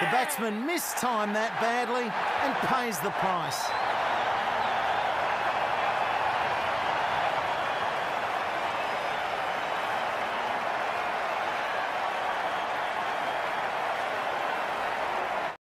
The batsman mistimed that badly and pays the price.